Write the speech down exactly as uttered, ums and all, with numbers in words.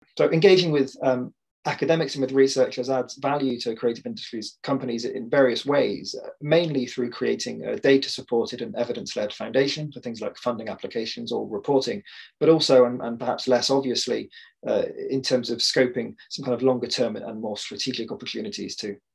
So engaging with um, academics and with researchers adds value to creative industries companies in various ways, uh, mainly through creating a data-supported and evidence-led foundation for things like funding applications or reporting, but also, and, and perhaps less obviously, uh, in terms of scoping some kind of longer-term and more strategic opportunities too.